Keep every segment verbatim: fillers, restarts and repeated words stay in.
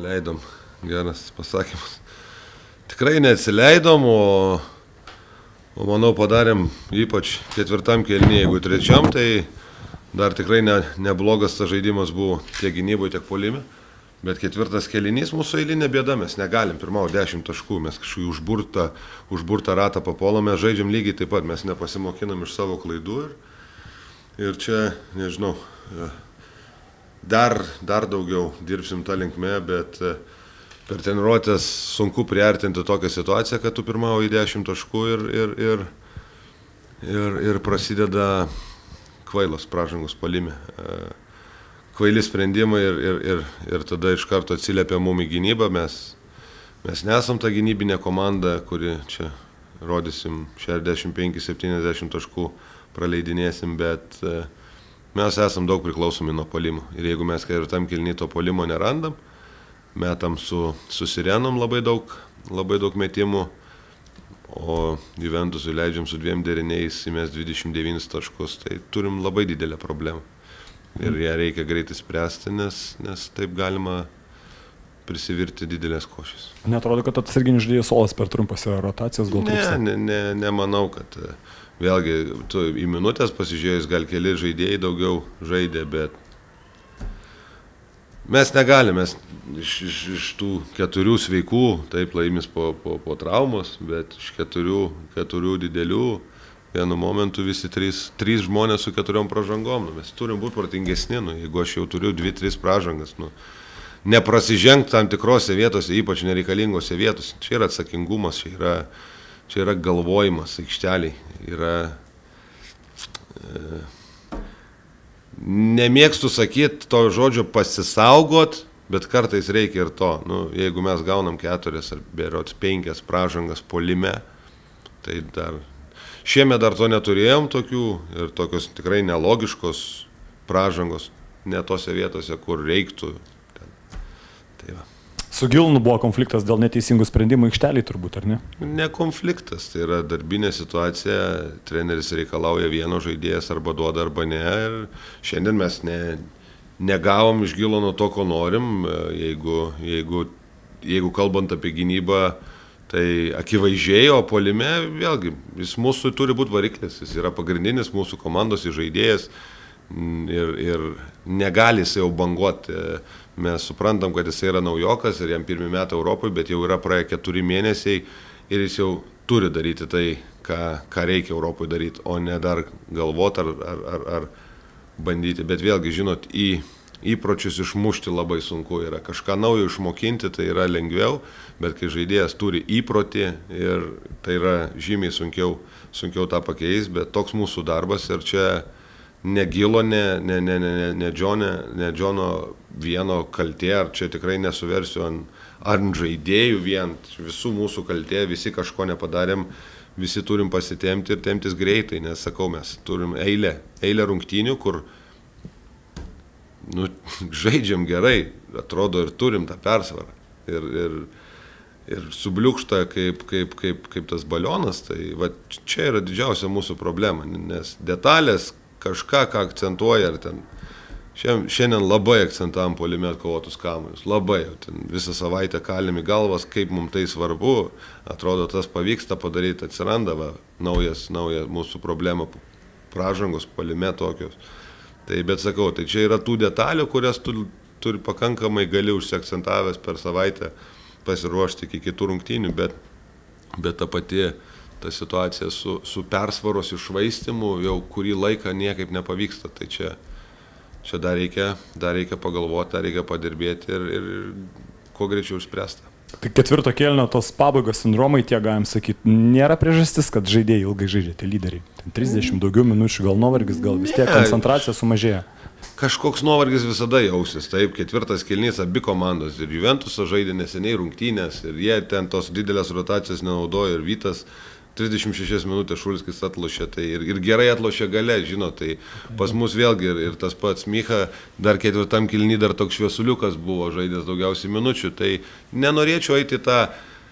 Neatsileidom, geras pasakymas. Tikrai neatsileidom, o, o manau padarėm ypač ketvirtam kėlinyje, jeigu trečiam, tai dar tikrai ne, neblogas tas žaidimas buvo tiek gynyboje, tiek puolime. Bet ketvirtas kėlinys mūsų eilinė bėda, mes negalim pirmau dešimt taškų, mes kažkokį užburtą, užburtą ratą papolome, žaidžiam lygiai taip pat, mes nepasimokinam iš savo klaidų ir, ir čia, nežinau, dar, dar daugiau dirbsim tą linkmę, bet per treniruotės sunku priartinti tokią situaciją, kad tu pirmauji dešimt taškų ir, ir, ir, ir, ir prasideda kvailos pražangos puolime. Kvaili sprendimai ir, ir, ir, ir tada iš karto atsiliepia mum į gynybą. Mes, mes nesam ta gynybinė komanda, kuri čia rodysim šešiasdešimt penki septyniasdešimt taškų praleidinėsim, bet mes esam daug priklausomi nuo puolimo. Ir jeigu mes ketvirtam kėliny to puolimo nerandam, metam su, su Sirenom labai daug, labai daug metimų, o Juventusui leidžiam su dviem deriniais įmest dvidešimt devynis taškus, tai turim labai didelę problemą. Ir ją reikia greitai spręsti, nes, nes taip galima prisivirti didelės košės. Neatrodo, kad atsarginis žaidėjas Olas per trumpas rotacijas gal trūksta? Ne, ne, ne, nemanau, kad vėlgi tu į minutės pasižiūrėjus, gal keli žaidėjai daugiau žaidė, bet mes negalime, mes iš, iš, iš tų keturių sveikų, taip laimis po, po, po traumos, bet iš keturių, keturių didelių, vienu momentu visi trys, trys žmonės su keturiom pražangom, nu, mes turim būti protingesni, nu, jeigu aš jau turiu dvi, tris pražangas, nu, neprasižengt tam tikrose vietose, ypač nereikalingose vietose, čia yra atsakingumas, čia yra, čia yra galvojimas aikšteliai, yra, e, nemėgstu sakyti to žodžio pasisaugot, bet kartais reikia ir to, nu, jeigu mes gaunam keturias ar berods penkias pražangas puolime, tai dar šiemet dar to neturėjom tokių ir tokios tikrai nelogiškos pražangos, ne tose vietose, kur reiktų. Tai va. Su Gilnu buvo konfliktas dėl neteisingų sprendimų aikšteliai turbūt, ar ne? Ne konfliktas, tai yra darbinė situacija, treneris reikalauja vieno žaidėjas arba duoda arba ne ir šiandien mes ne, negavom iš Gilono to, ko norim, jeigu, jeigu, jeigu kalbant apie gynybą, tai akivaizdžiai, o puolime vėlgi, jis mūsų turi būti variklis, jis yra pagrindinis mūsų komandos žaidėjas ir, ir negali jis jau banguoti. Mes suprantam, kad jis yra naujokas ir jam pirmi metai Europoje, bet jau yra praėję keturi mėnesiai ir jis jau turi daryti tai, ką, ką reikia Europoje daryti, o ne dar galvoti ar, ar, ar, ar bandyti. Bet vėlgi, žinot, į įpročius išmušti labai sunku yra. Kažką naujo išmokinti tai yra lengviau, bet kai žaidėjas turi įprotį ir tai yra žymiai sunkiau, sunkiau tą pakeisti, bet toks mūsų darbas ir čia ne Gilo, ne, ne, ne, ne, ne, Džone, ne Džono vieno kaltė, ar čia tikrai nesuversiu ant, ant žaidėjų vien, visų mūsų kaltė, visi kažko nepadarėm, visi turim pasitemti ir temtis greitai, nes sakau, mes turim eilę, eilę rungtynių, kur nu, žaidžiam gerai, atrodo ir turim tą persvarą. Ir, ir, ir subliukšta kaip, kaip, kaip, kaip tas balionas, tai va, čia yra didžiausia mūsų problema, nes detalės kažką, ką akcentuoja, ar ten šiandien labai akcentavom puolime atkovotus kamuolius, labai, ten visą savaitę kalim į galvas, kaip mums tai svarbu, atrodo tas pavyksta padaryti, atsiranda va, naujas, nauja mūsų problema, pražangos puolime tokios. Tai bet sakau, tai čia yra tų detalių, kurias tu turi pakankamai gali užsiakcentavęs per savaitę pasiruošti iki kitų rungtynių, bet, bet ta pati ta situacija su, su persvaros iššvaistymu jau kurį laiką niekaip nepavyksta. Tai čia, čia dar, reikia, dar reikia pagalvoti, dar reikia padirbėti ir, ir kuo greičiau išspręsta. Tai ketvirto kėlinio tos pabaigos sindromai, tie galim sakyti, nėra priežastis, kad žaidėjai ilgai žaidžia, tie lyderiai. Ten trisdešimt daugiau minučių, gal nuovargis, gal vis tiek koncentracija sumažėja. Kažkoks nuovargis visada jausis, taip, ketvirtas kėlinys abi komandos ir Juventuso žaidė neseniai rungtynės ir jie ten tos didelės rotacijos nenaudojo ir Vytas trisdešimt šešias minutės Šulskis atlošė, tai ir, ir gerai atlošė gale, žinot, tai pas mus vėlgi ir, ir tas pats Micha dar ketvirtam kėliny dar toks šviesuliukas buvo žaidęs daugiausiai minučių, tai nenorėčiau eiti į tą,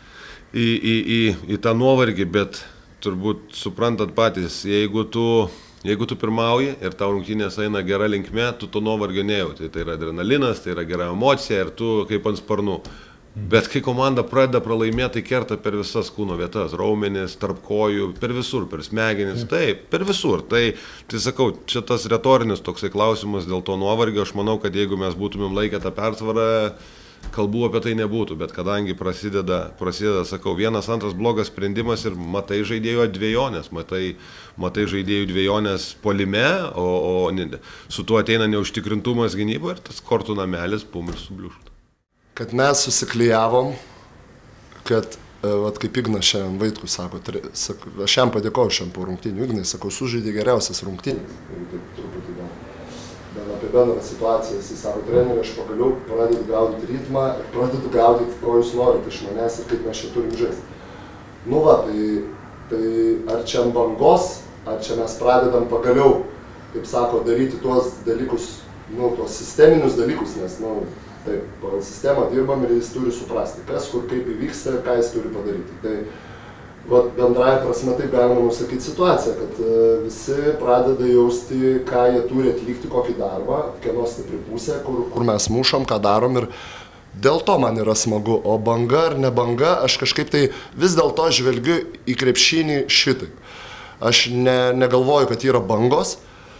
į, į, į, į tą nuovargį, bet turbūt suprantat patys, jeigu tu Jeigu tu pirmauji ir tau rungtynės eina gera linkme, tu to nuovargio nejauti. Tai yra adrenalinas, tai yra gera emocija ir tu kaip ant sparnų. Bet kai komanda pradeda pralaimėti, tai kerta per visas kūno vietas, raumenis, tarp kojų, per visur, per smegenis, taip, per visur. Tai, tai sakau, čia tas retorinis toksai klausimas dėl to nuovargio, aš manau, kad jeigu mes būtumėm laikę tą persvarą, kalbų apie tai nebūtų, bet kadangi prasideda, prasideda, sakau, vienas, antras blogas sprendimas ir matai žaidėjo dviejonės, matai, matai žaidėjų dviejonės puolime, o, o ne, su tuo ateina neužtikrintumas gynyboje ir tas kortų namelis pum ir subliūšta. Kad mes susiklijavom, kad, vat, kaip Ignas šiandien Vaitkus sako, tri, sako, aš jam padėkoju šiandien po rungtynių, Ignai, sakau, sužaidė geriausias rungtynės. Truputį gal, gal apie bendrą situaciją, jis sako, treneri, aš pagaliau pradedu gaudyti ritmą ir pradedu gaudyti, ko jūs norite iš manęs ir kaip mes čia turim žaisti. Nu va, tai, tai ar čia ant bangos, ar čia mes pradedam pagaliau, kaip sako, daryti tuos dalykus, nu, tuos sisteminius dalykus, nes, nu, taip, pagal sistemą dirbam ir jis turi suprasti, kas, kur, kaip įvyksta ir ką jis turi padaryti. Tai vat, bendrąja prasme taip galima nusakyti situaciją, kad visi pradeda jausti, ką jie turi atlikti, kokį darbą, kieno stipri pusė, kur, kur mes mušam, ką darom ir dėl to man yra smagu. O banga ar ne banga, aš kažkaip tai vis dėlto žvelgiu į krepšinį šitaip. Aš ne, negalvoju, kad yra bangos,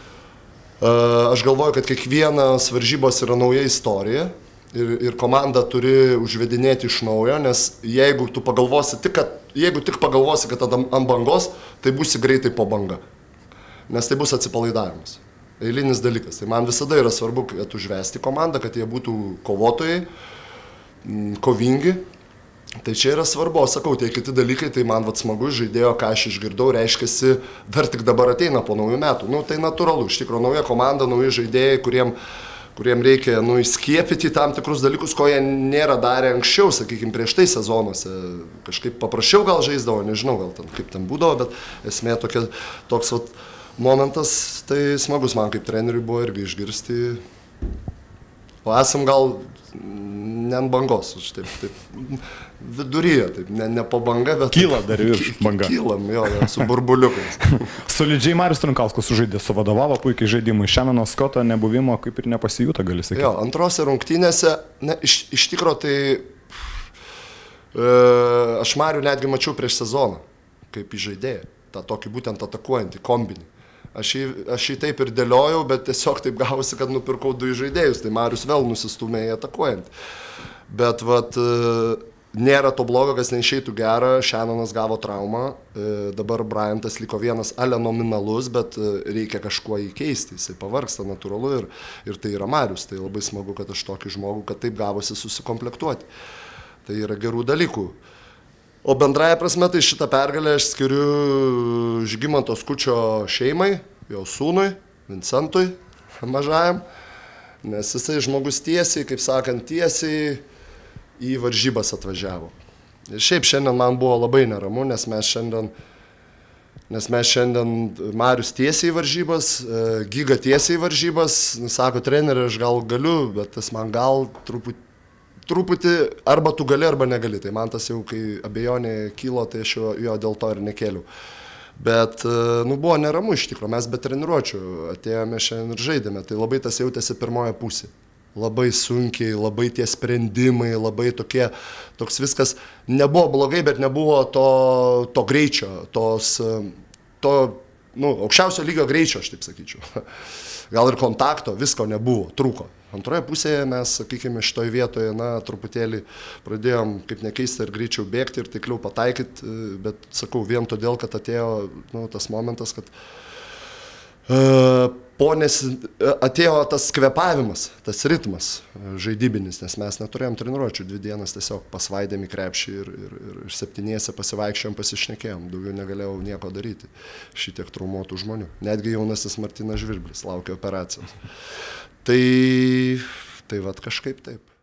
aš galvoju, kad kiekvienas varžybos yra nauja istorija. Ir, ir komanda turi užvedinėti iš naujo, nes jeigu tu pagalvosi tik, kad, jeigu tik pagalvosi, kad ant bangos, tai būsi greitai po banga. Nes tai bus atsipalaidavimas. Eilinis dalykas. Tai man visada yra svarbu, kad užvesti komandą, kad jie būtų kovotojai, kovingi. Tai čia yra svarbu, sakau, tie kiti dalykai, tai man vat smagu žaidėjo, ką aš išgirdau, reiškiasi, dar tik dabar ateina po naujų metų. Nu, tai natūralu, iš tikrųjų, nauja komanda, nauji žaidėjai, kuriem kuriem reikia nu, įskiepyti tam tikrus dalykus, ko jie nėra darę anksčiau, sakykime, prieš tai sezonuose. Kažkaip paprasčiau gal žaisdavo, nežinau, gal ten, kaip ten būdavo, bet esmė tokia, toks vat, momentas, tai smagus man kaip treneriui buvo irgi išgirsti. O esam gal ne ant bangos, aš taip, taip viduryje, taip, ne, ne po banga, bet... Kyla dar virš banga. Kylam, jo, jo, su burbuliukais. Solidžiai Marius Trunkauskas sužaidė, suvadovavo puikiai žaidimui. Šiandien Skoto nebuvimo kaip ir nepasijuto, gali sakyti. Jo, antrose rungtynėse, ne, iš, iš tikro tai e, aš Marių netgi mačiau prieš sezoną, kaip įžaidėją, tą tokį būtent atakuojantį kombinį. Aš jį, aš jį taip ir dėliojau, bet tiesiog taip gavosi, kad nupirkau du žaidėjus, tai Marius vėl nusistumė į atakuojantį. Bet vat, nėra to blogo, kas neišeitų gerą, Šenonas gavo traumą, dabar Bryantas liko vienas ale nominalus, bet reikia kažkuo įkeisti, jisai pavargsta natūralu ir, ir tai yra Marius, tai labai smagu, kad aš tokį žmogų, kad taip gavosi susikomplektuoti. Tai yra gerų dalykų. O bendraja prasme, tai šitą pergalę aš skiriu Žygimanto Skučio šeimai, jo sūnui, Vincentui, mažajam, nes jisai žmogus tiesiai, kaip sakant, tiesiai į varžybas atvažiavo. Ir šiaip šiandien man buvo labai neramu, nes mes šiandien, nes mes šiandien Marius tiesiai į varžybas, Giga tiesiai į varžybas, sako, treneri, aš gal galiu, bet tas man gal truputį truputį arba tu gali, arba negali. Tai man tas jau, kai abejonė kilo, tai aš jo, jo dėl to ir nekėliau. Bet, nu, buvo neramu iš tikrųjų, mes be treniruočių atėjome šiandien ir žaidėme, tai labai tas jautėsi pirmoje pusėje. Labai sunkiai, labai tie sprendimai, labai tokie, toks viskas nebuvo blogai, bet nebuvo to, to greičio, tos, to, nu, aukščiausio lygio greičio, aš taip sakyčiau. Gal ir kontakto, visko nebuvo, trūko. Antroje pusėje mes, sakykime, šitoje vietoje, na, truputėlį pradėjom, kaip nekeisti, ir greičiau bėgti ir taikliau pataikyti, bet, sakau, vien todėl, kad atėjo, nu, tas momentas, kad uh, ponės, atėjo tas kvepavimas, tas ritmas žaidybinis, nes mes neturėjom treniruočių, dvi dienas tiesiog pasvaidėm į krepšį ir, ir, ir septyniese pasivaikščiojom, pasišnekėjom, daugiau negalėjau nieko daryti, šitiek traumuotų žmonių. Netgi jaunasis Martynas Žvirblis laukia operacijos. Tai, tai vat kažkaip taip.